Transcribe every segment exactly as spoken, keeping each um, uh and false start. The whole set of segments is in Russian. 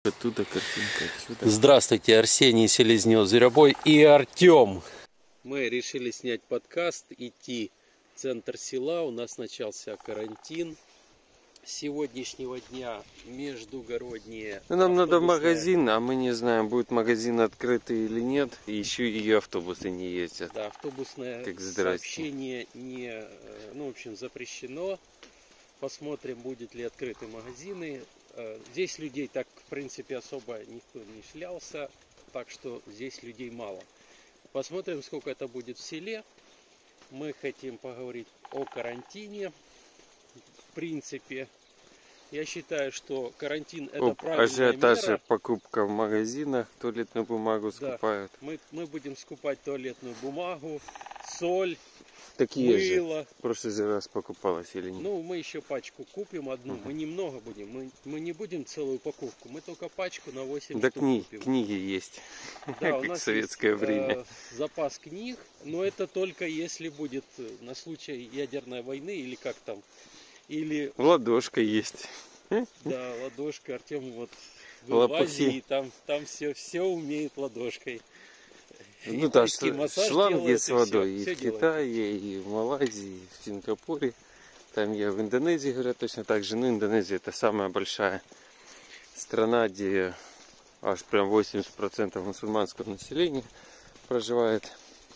Оттуда картинка, отсюда. Здравствуйте, Арсений Селезнев-Зверобой и Артем. Мы решили снять подкаст, идти в центр села. У нас начался карантин. С сегодняшнего дня междугородние. Ну, нам надо в магазин, а мы не знаем, будет магазин открытый или нет. И еще и автобусы не ездят. Да, автобусное как сообщение не, ну, в общем, запрещено. Посмотрим, будет ли открыты магазины. Здесь людей так, в принципе, особо никто не шлялся, так что здесь людей мало. Посмотрим, сколько это будет в селе. Мы хотим поговорить о карантине. В принципе, я считаю, что карантин это Оп, правильная ажиотаж, мера. покупка в магазинах, туалетную бумагу да. скупают. Мы, мы будем скупать туалетную бумагу, соль. Такие мыло. же. В прошлый раз покупалось или нет? Ну, мы еще пачку купим одну. Uh-huh. Мы немного будем. Мы, мы не будем целую упаковку. Мы только пачку на восемь да штук кни, купим. Книги есть. Да, как у нас в советское есть, время. Э, запас книг. Но это только если будет на случай ядерной войны или как там. Или... Ладошка есть. Да, ладошка. Артем вот был в Азии, там, там все, все умеет ладошкой. Ну да, шланги с водой и, все, и в Китае, делает. И в Малайзии, и в Сингапуре. Там я в Индонезии говорят точно так же. Ну, Индонезия это самая большая страна, где аж прям восемьдесят процентов мусульманского населения проживает.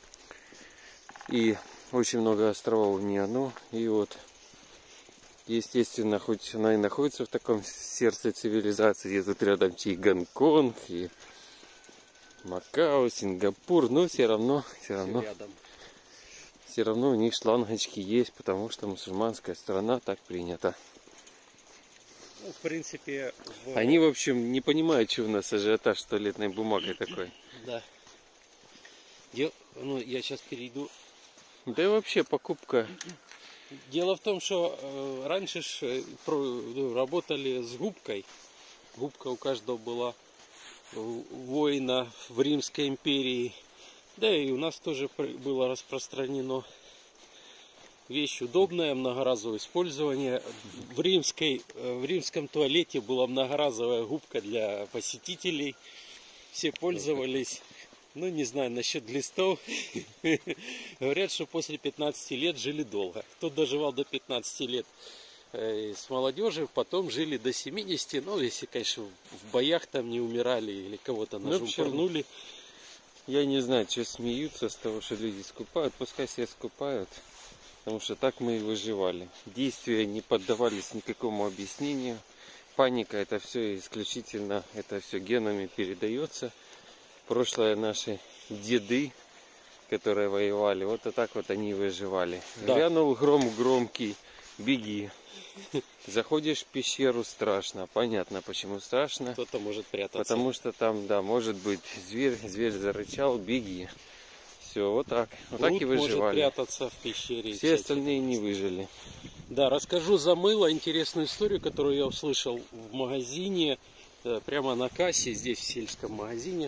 И очень много островов в ней одно. И вот, естественно, хоть она и находится в таком сердце цивилизации, и тут рядом и Гонконг, и Макао, Сингапур, но все равно, все равно, все равно у них шлангочки есть, потому что мусульманская страна, так принято. Ну, в принципе, в... Они, в общем, не понимают, что у нас ажиотаж с туалетной бумагой такой. Да. Дел... Ну, я сейчас перейду. Да и вообще покупка. Дело в том, что э, раньше ж, э, про, ну, работали с губкой. Губка у каждого была. Воина в Римской империи, да и у нас тоже было распространено. Вещь удобная, многоразовое использование. В, римской, в римском туалете была многоразовая губка для посетителей. Все пользовались. Ну, не знаю, насчет глистов. Говорят, что после пятнадцати лет жили долго. Кто доживал до пятнадцати лет с молодежи, потом жили до семидесяти, ну, если, конечно, в боях там не умирали или кого-то ножом ну, порнули. Я не знаю, что смеются с того, что люди скупают, пускай все скупают, потому что так мы и выживали. Действия не поддавались никакому объяснению, паника, это все исключительно, это все генами передается. Прошлое наши деды, которые воевали, вот и так вот они выживали. Да. Глянул гром громкий, беги. Заходишь в пещеру, страшно. Понятно, почему страшно. Кто-то может прятаться. Потому что там, да, может быть зверь, зверь зарычал, беги. Все, вот так. Вот Брут так и выживали. Может прятаться в пещере. Все остальные не выжили. Да, расскажу за мыло интересную историю, которую я услышал в магазине, прямо на кассе, здесь в сельском магазине.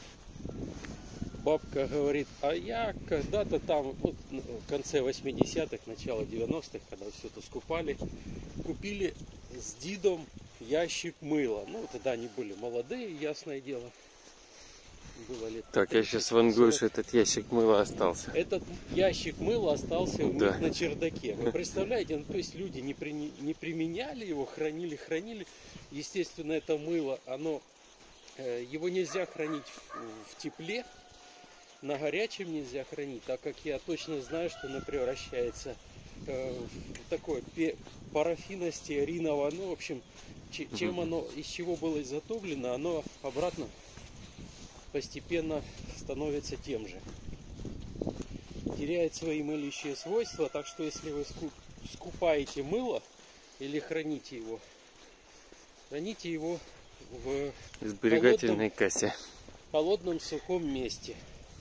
Бабка говорит, а я когда-то там, вот, в конце восьмидесятых, начало девяностых, когда все это скупали, купили с дедом ящик мыла. Ну, тогда они были молодые, ясное дело. Было лет так, я сейчас вангую, что этот ящик мыла остался. Этот ящик мыла остался у да. них на чердаке. Вы представляете, ну, то есть люди не, при, не применяли его, хранили, хранили. Естественно, это мыло, оно, его нельзя хранить в, в тепле. На горячем нельзя хранить, так как я точно знаю, что оно превращается э, в такое парафино-стеариново. Ну, в общем, чем оно, из чего было изготовлено, оно обратно постепенно становится тем же. Теряет свои мылящие свойства, так что если вы скупаете мыло или храните его, храните его в сберегательной холодном, кассе. холодном сухом месте.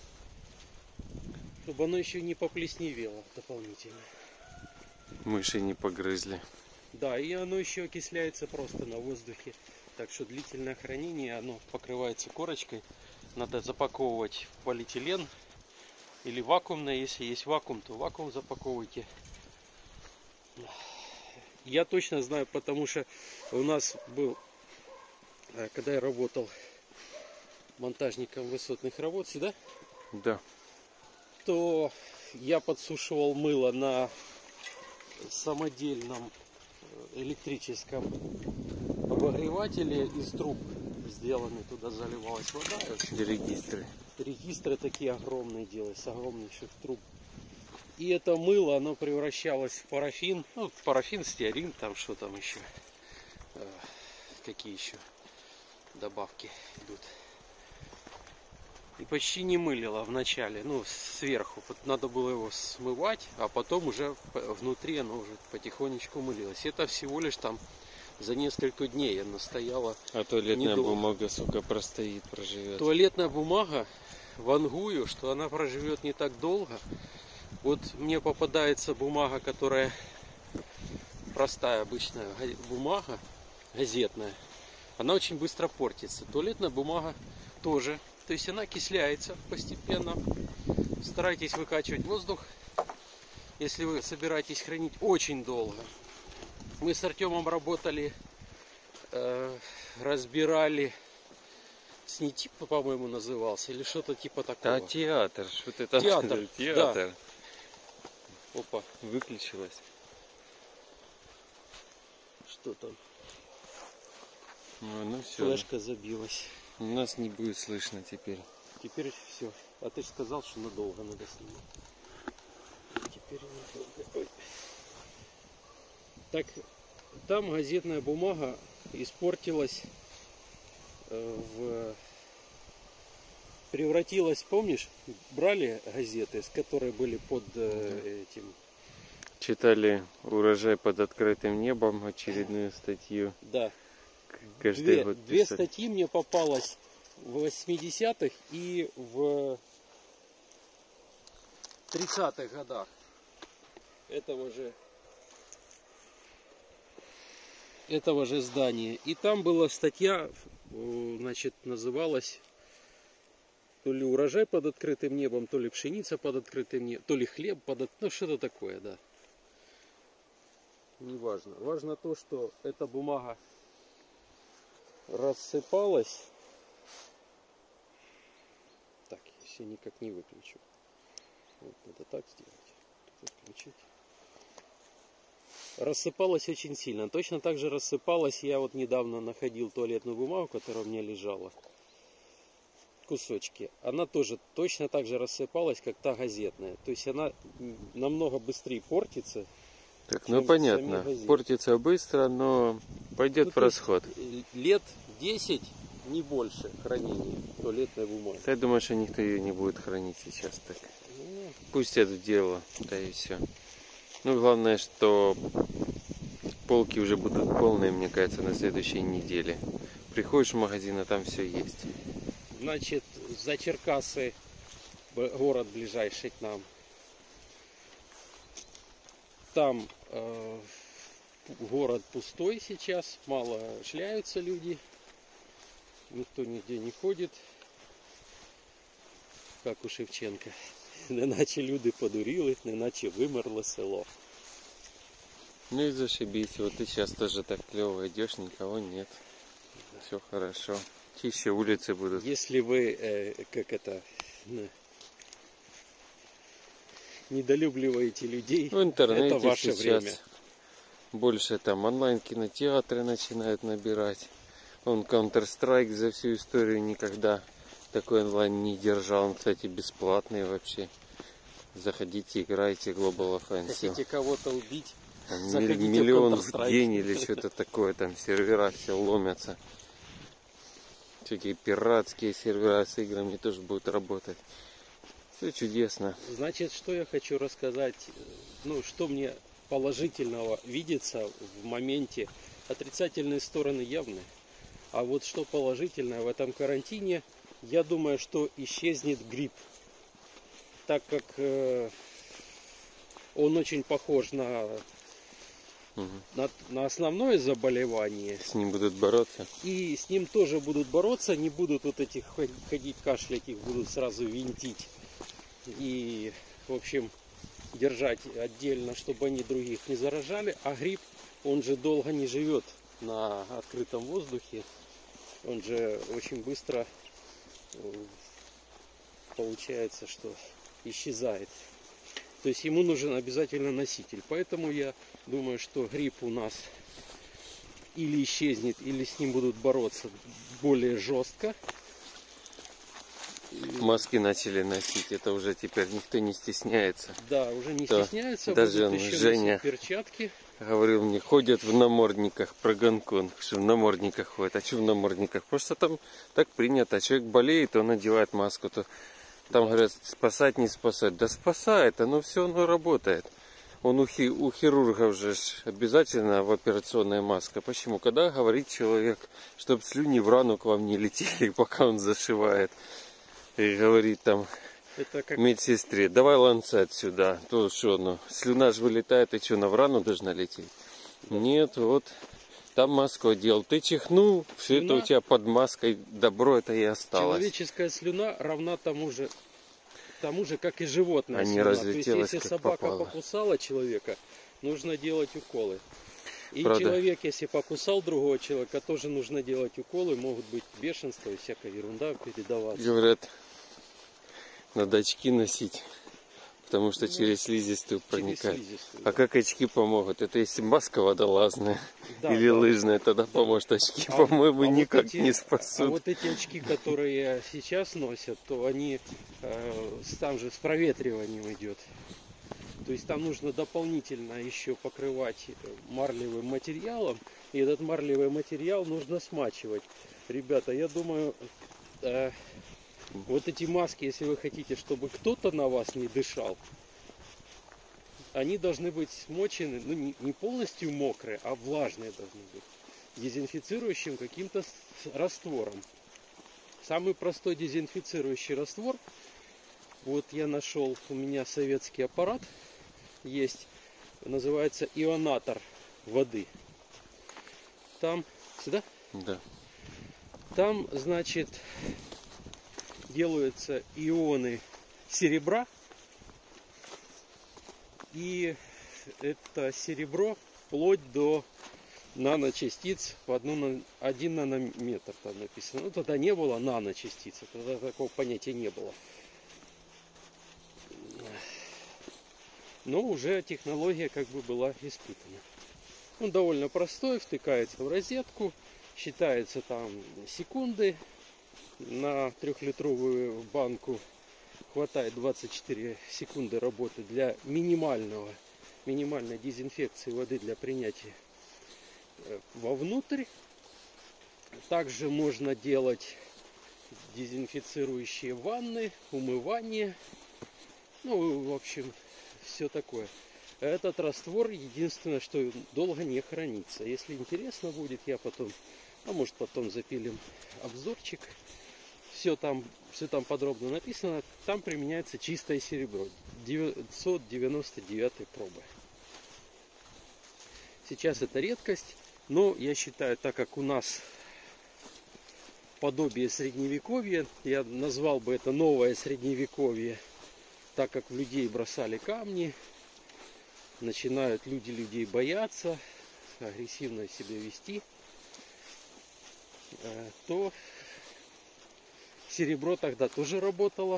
Чтобы оно еще не поплесневело дополнительно. Мыши не погрызли. Да, и оно еще окисляется просто на воздухе. Так что длительное хранение, оно покрывается корочкой. Надо запаковывать в полиэтилен или вакуумное. Если есть вакуум, то вакуум запаковывайте. Я точно знаю, потому что у нас был когда я работал монтажником высотных работ сюда, да, то я подсушивал мыло на самодельном электрическом обогревателе из труб сделанный, туда заливалась вода. Регистры. Регистры такие огромные делают, с огромнейших труб. И это мыло, оно превращалось в парафин, ну, парафин, стеарин, там что там еще, э, какие еще добавки идут. И почти не мылило вначале, ну, сверху. Надо было его смывать, а потом уже внутри оно уже потихонечку мылилось. Это всего лишь там за несколько дней оно стояло. А туалетная недолго. бумага, сука, простоит, проживет. Туалетная бумага, вангую, что она проживет не так долго. Вот мне попадается бумага, которая простая, обычная бумага, газетная. Она очень быстро портится. Туалетная бумага тоже. То есть она окисляется постепенно. Старайтесь выкачивать воздух, если вы собираетесь хранить очень долго. Мы с Артемом работали, э, разбирали, снитип, по-моему, назывался, или что-то типа такого. А театр, вот это Театр, театр. Да. Опа, выключилась. Что там? Ну, ну все. Флешка забилась. Нас не будет слышно теперь. Теперь все. А ты же сказал, что надолго надо снимать. Теперь надолго. Ой. Так, там газетная бумага испортилась, э, в... превратилась, помнишь, брали газеты, с которой были под э, этим. Читали «Урожай под открытым небом», очередную статью. Да. Каждый Две, год две писали. статьи мне попалось в восьмидесятых и в тридцатых годах этого же этого же здания. И там была статья, значит, называлась то ли урожай под открытым небом, то ли пшеница под открытым небом, то ли хлеб под открытым, ну что-то такое, да. Не важно. Важно то, что эта бумага рассыпалась. Так, я никак не выключу. Вот, надо так сделать. Включить. Рассыпалась очень сильно. Точно так же рассыпалась. Я вот недавно находил туалетную бумагу, которая у меня лежала. Кусочки. Она тоже точно так же рассыпалась, как та газетная. То есть она намного быстрее портится. Так, ну понятно. Портится быстро, но пойдет ну, в расход. Лет десять, не больше хранения туалетной бумаги. Я думаю, что никто ее не будет хранить сейчас так. Ну, пусть это дело, да и все. Ну, главное, что полки уже будут полные, мне кажется, на следующей неделе. Приходишь в магазин, а там все есть. Значит, за Черкасы, город ближайший к нам. Там э, город пустой сейчас, мало шляются люди. Никто нигде не ходит. Как у Шевченка. Неначе люди подурили, неначе вымерло село. Ну и зашибись. Вот ты сейчас тоже так клево идешь, никого нет. Да. Все хорошо. Чище улицы будут. Если вы, э, как это, недолюбливаете людей, в интернете это ваше сейчас время. Больше там онлайн-кинотеатры начинают набирать. Он Counter-Strike за всю историю никогда такой онлайн не держал. Он, кстати, бесплатный вообще. Заходите, играйте, Global Offensive. Хотите кого-то убить? Там миллион в день или что-то такое. Там сервера все ломятся. Всякие пиратские сервера с играми тоже будут работать. Все чудесно. Значит, что я хочу рассказать, ну, что мне положительного видится в моменте. Отрицательные стороны явны. А вот что положительное в этом карантине, я думаю, что исчезнет грипп. Так как э, он очень похож на, угу. на, на основное заболевание. С ним будут бороться. И с ним тоже будут бороться. Не будут вот этих ходить кашлять, их будут сразу винтить. И, в общем, держать отдельно, чтобы они других не заражали. А грипп, он же долго не живет на открытом воздухе. он же очень быстро получается, что исчезает. То есть ему нужен обязательно носитель. Поэтому я думаю, что гриб у нас или исчезнет, или с ним будут бороться более жестко. Маски начали носить, это уже теперь никто не стесняется. Да, уже не То стесняется. даже будут еще Женя перчатки. говорил мне, ходят в намордниках про Гонконг, что в намордниках ходят. А что в намордниках? Просто там так принято. Человек болеет, он надевает маску. То там говорят, спасать, не спасать. Да спасает, оно все оно работает. Он у, хи, у хирургов же обязательно в операционная маска. Почему? Когда говорит человек, чтобы слюни в рану к вам не летели, пока он зашивает. И говорит там это как... медсестре, давай ланцет сюда. То что, ну, слюна же вылетает, и что, на в рану должна лететь? Да. Нет, вот там маску одел. Ты чихнул, все слюна... это у тебя под маской, добро это и осталось. Человеческая слюна равна тому же, тому же, как и животное. А не слюна. разлетелась, то есть, если как собака попало. покусала человека, нужно делать уколы. И Правда. Человек, если покусал другого человека, тоже нужно делать уколы. Могут быть бешенство и всякая ерунда передаваться. Говорят, надо очки носить, потому что ну, через слизистую проникает. Через слизистую, а да. Как очки помогут? Это если маска водолазная, да, или да. лыжная, тогда да. поможет очки. А, по-моему, а никак вот эти, не спасут. А вот эти очки, которые сейчас носят, то они э, там же с проветриванием идет. То есть там нужно дополнительно еще покрывать марлевым материалом. И этот марлевый материал нужно смачивать. Ребята, я думаю, э, вот эти маски, если вы хотите, чтобы кто-то на вас не дышал, они должны быть смочены, ну не, не полностью мокрые, а влажные должны быть. Дезинфицирующим каким-то раствором. Самый простой дезинфицирующий раствор. Вот я нашел, у меня советский аппарат есть, называется ионатор воды. Там, сюда? Да. Там, значит, делаются ионы серебра. И это серебро вплоть до наночастиц в одну, один нанометр там написано. Ну, тогда не было наночастиц, тогда такого понятия не было. Но уже технология как бы была испытана. Он довольно простой, втыкается в розетку, считается там секунды. На трехлитровую банку хватает двадцать четыре секунды работы для минимального, минимальной дезинфекции воды для принятия вовнутрь. Также можно делать дезинфицирующие ванны, умывание. Ну, в общем, все такое. Этот раствор, единственное, что долго не хранится. Если интересно будет, я потом, а может потом запилим обзорчик. Все там, все там подробно написано. Там применяется чистое серебро девятьсот девяносто девятой пробы. Сейчас это редкость, но я считаю, так как у нас подобие средневековья, я назвал бы это новое средневековье, так как в людей бросали камни, начинают люди людей бояться, агрессивно себя вести, то серебро тогда тоже работало.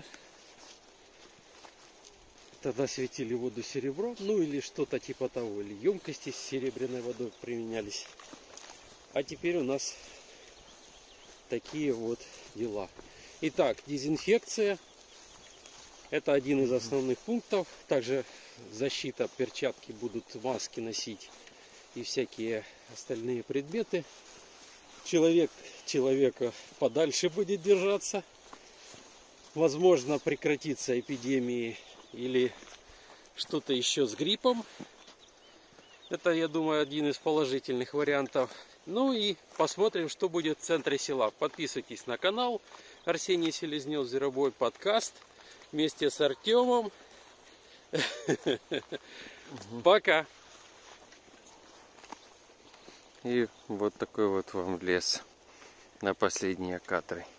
Тогда светили воду серебром, ну или что-то типа того, или емкости с серебряной водой применялись. А теперь у нас такие вот дела. Итак, дезинфекция. Это один из основных пунктов. Также защита, перчатки будут, маски носить и всякие остальные предметы. Человек человека подальше будет держаться. Возможно, прекратится эпидемии или что-то еще с гриппом. Это, я думаю, один из положительных вариантов. Ну и посмотрим, что будет в центре села. Подписывайтесь на канал Арсений Селезнев, Зверобой подкаст. Вместе с Артемом. Пока. И вот такой вот вам лес на последние кадры.